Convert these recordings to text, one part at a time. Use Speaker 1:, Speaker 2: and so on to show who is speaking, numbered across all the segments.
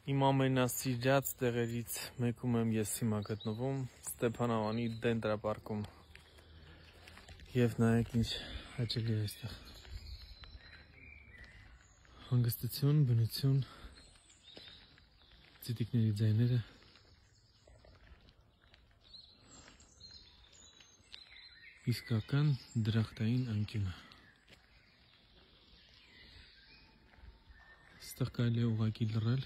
Speaker 1: Իմ ամենասիրած տեղերից մեկում եմ ես հիմա գտնվում Ստեփանավանի դենտրապարկում եւ նայեք ինչ հաճելի է այստեղ հանգստություն, բնություն, ծիտիկների ձայները իսկական դրախտային անկյունը այստեղ կարելի է ուղղակի լռել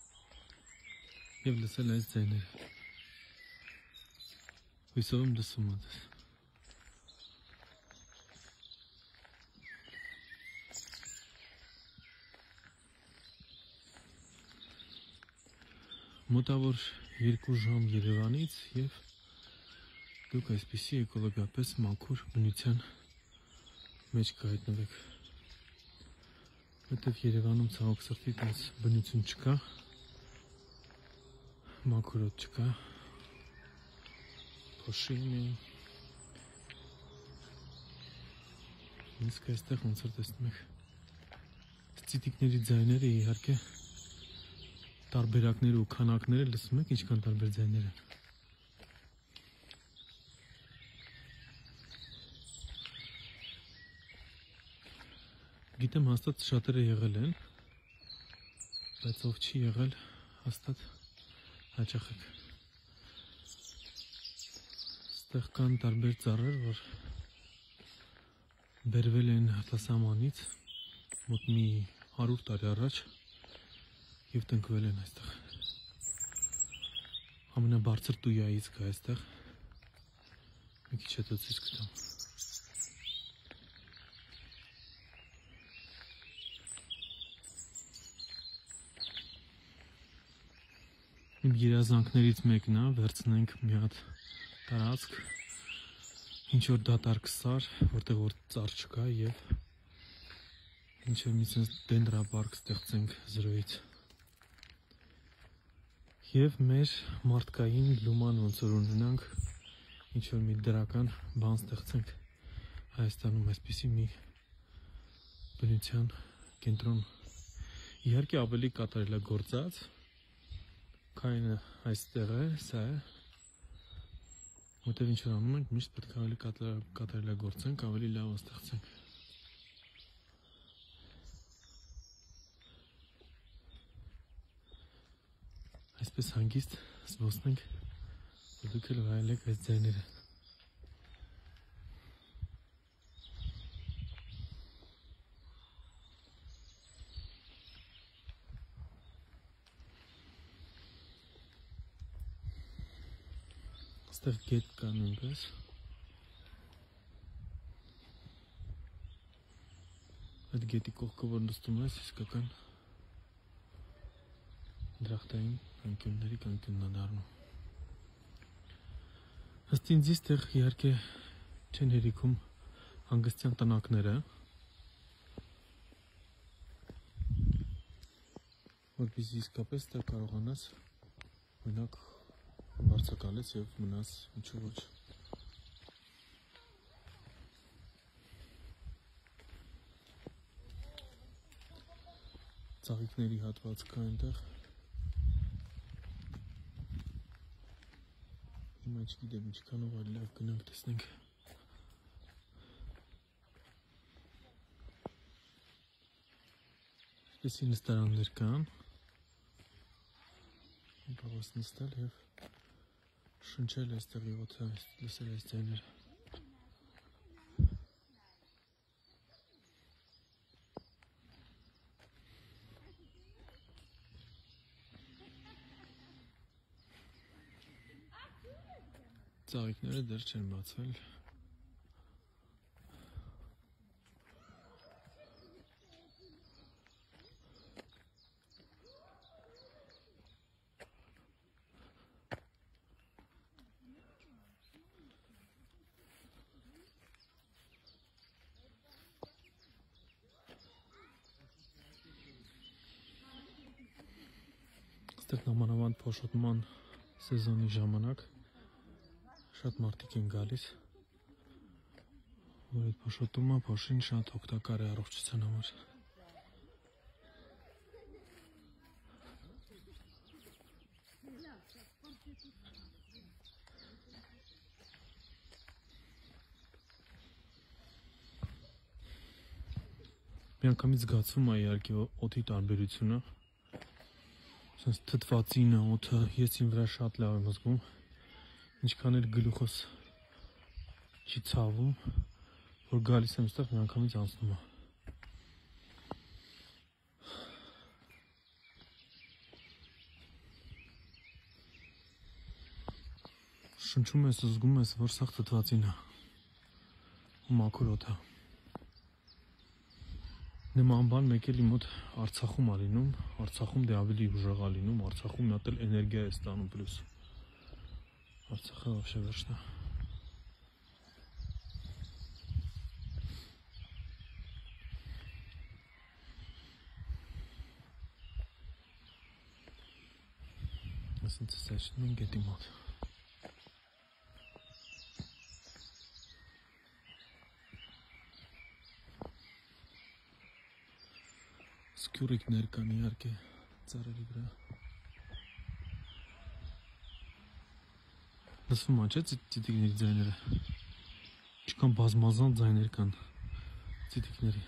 Speaker 1: եւ լսել այս ձայները հույսով եմ լսում եք մոտավոր 2 ժամ Երևանից եւ դուք այսպիսի էկոլոգիապես մաքուր բնության մեջ կհայտնվեք որտեղ Երևանում ցավոք սրտի տես բնություն չկա մաքուրոտ չկա փոշինի իսկ այստեղ ոնց որ տեսնում եք ծիտիկների ձայները իհարկե տարբերակները ու քանակները լսում եք ինչքան տարբեր ձայներ են գիտեմ հաստատ շատերը եղել են բայց ով չի եղել հաստատ հաճախեք այստեղ կան տարբեր ծառեր որ բերվել են արտասահմանից մոտ մի 100 տարի առաջ եւ տնկվել են այստեղ ամենաբարձր տույայից կա այստեղ մի քիչ հետո ցույց կտամ իմ երազանքներից մեկն է վերցնենք մի հատ տարածք ինչ որ դատարկ սար որտեղ որ ծառ չկա եւ ինչ որ մի դենտրապարկ ստեղծենք զրոյից եւ մեր մարդկային լուման ոնց որ ունենանք ինչ որ մի դրական բան ստեղծենք Հայաստանում այսպիսի մի բնության կենտրոն իհարկե ավելի կատարելագործած Քայնը այստեղ է, սա է որտեղ ինչ որ անում ենք միշտ պետք է ավելի կատարելագործենք, ավելի լավ ստեղծենք այսպես հանգիստ զբոսնենք որ դուք էլ վայելեք այս ձայները Այստեղ գետ կա նույնպես այդ գետի կողքը որ նստում ես իսկական դրախտային անկյունների անկյունն է դառնում ըստ ինձ այստեղ իհարկե չեն հերիքում հանգստյան տնակները որպեսզի իսկապես դա կարողանաս մենակ վարձակալես եւ մնաս ինչու ոչ ծաղիկների հատված կա այնտեղ հիմա չգիտեմ ինչքանով այլ լավ գնանք տեսնենք այսպեսի նստարաններ կան կարող նստել եւ շնչել այստեղի օդը, լսել այս ձայները ծաղիկները դեռ չեն բացվել Այստեղ նամանավանդ փոշոտման սեզոնի ժամանակ շատ մարդիկ են գալիս որ այդ փոշոտումը փոշին շատ օգտակար է առողջության համար Միանգամից զգացվում է իհարկե օդի տարբերությունը։ Սենց թթվածինը, օդը ես իմ վրա շատ լավ եմ զգում։ Ինչքան էլ գլուխս չի ցավում, որ գալիս եմ այստեղ միանգամից անցնում է։ Շնչում ես, զգում ես, որ սա թթվածին է ու մաքուր օդ է։ Նման բան մեկ էլ իմ մոտ Արցախում է լինում, Արցախում դե ավելի ուժեղ է լինում, Արցախում մի հատ էլ էներգիա է ստանում պլյուս։ Արցախը вообще վերջն է։ Ասենց սեշնում են գետի մոտ։ Սկյուրիկներ կան իհարկե ծառերի վրա։ Լսվում է, չէ՞ ծիտիկների ձայները։ Ինչքան բազմազան ձայներ կան ծիտիկների։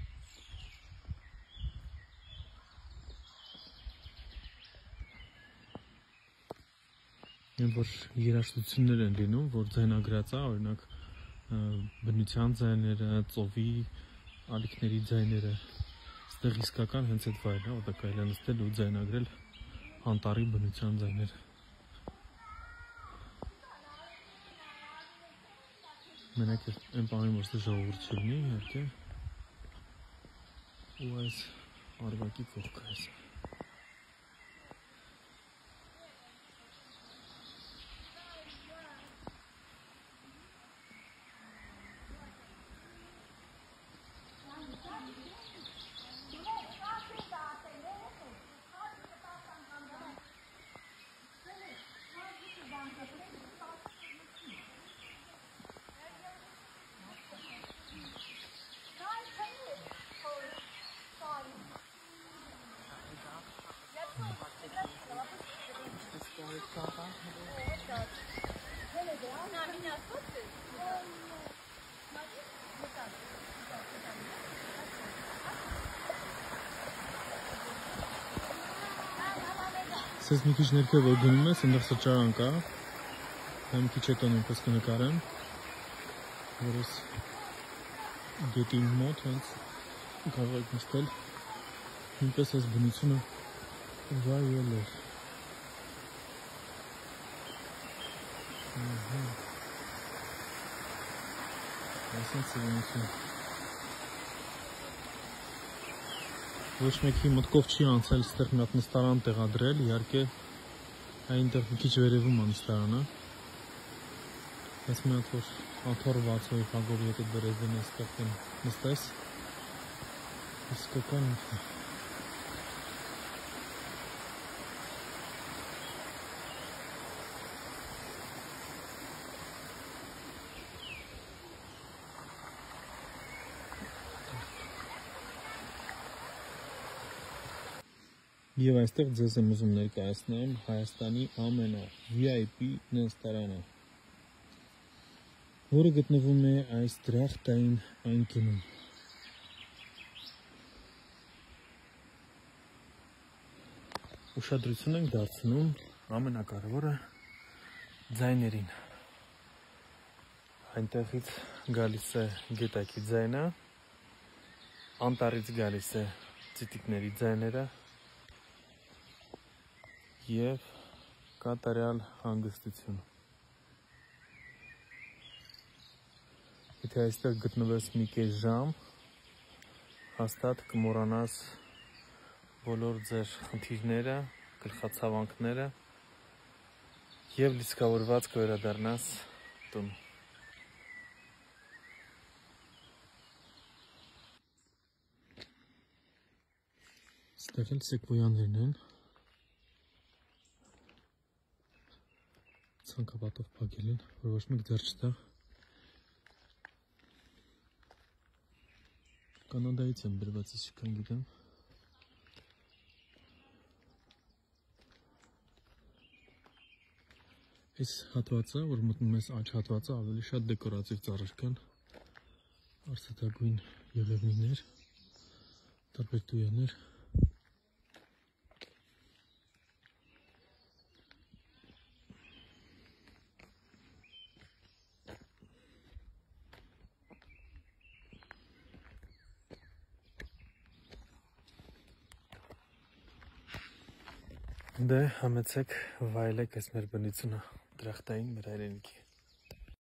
Speaker 1: Են որ երաժշտություններ են լինում, որ ձայնագրած է, օրինակ բնության ձայները, ծովի ալիքների ձայները։ Այստեղ իսկական հենց այդ վայրն է, որտեղ կարելի է նստել ու ձայնագրել անտառի բնության ձայները։ Մենակ այն բանին, որ սա ժողովուրդ չլինի, իհարկե։ Ու այս արվակի կողքը է սա։ Սենց մի քիչ ներքև որ գնում ես, այնտեղ սրճարան կա։ Դա մի քիչ հետո նույնպես կնկարեմ, որ ես գետի մոտ հենց կարող եք նստել, նույնպես այս բնությունը վայել է։ Այսինքն սիրունություն։ Ոչ մեկի մտքով չի անցել այստեղ մի հատ նստարան տեղադրել, իհարկե այնտեղ մի քիչ վերևում է նստարանը։ Ես մի հատ որ աթոռված ու հագորի հետ դրեզին այստեղ նստես։ Իսկական ինքը։ Եվ այստեղ ձեզ եմ ուզում ներկայացնեմ Հայաստանի ամենա VIP նստարանը, որը գտնվում է այս դրախտային անկյունում։ Ուշադրություն ենք դարձնում ամենակարևորը ձայներին։ Այնտեղից գալիս է գետակի ձայնը, անտառից գալիս է ծիտիկների ձայները և կատարյալ հանգստություն։ Եթե այստեղ գտնվես մի կես ժամ, հաստատ կմոռանաս բոլոր ձեր խնդիրները, գլխացավանքները և լիցքավորված կվերադառնաս տուն։ Այստեղ էլ սեկվոյաներն են։ Ցանկապատով փակել են, որ ոչ մեկ ձեռ չտա։ Կանադայից եմ բերված, ինչքան գիտեմ։ Այս հատվածը, որ մտնում ես աջ հատվածը, ավելի շատ դեկորատիվ ծառեր կան, արծաթագույն եղևնիներ, տարբեր տույաներ։ Դե համեցեք վայելեք այս մեր բնությունը դրախտային մեր հայրենիքի։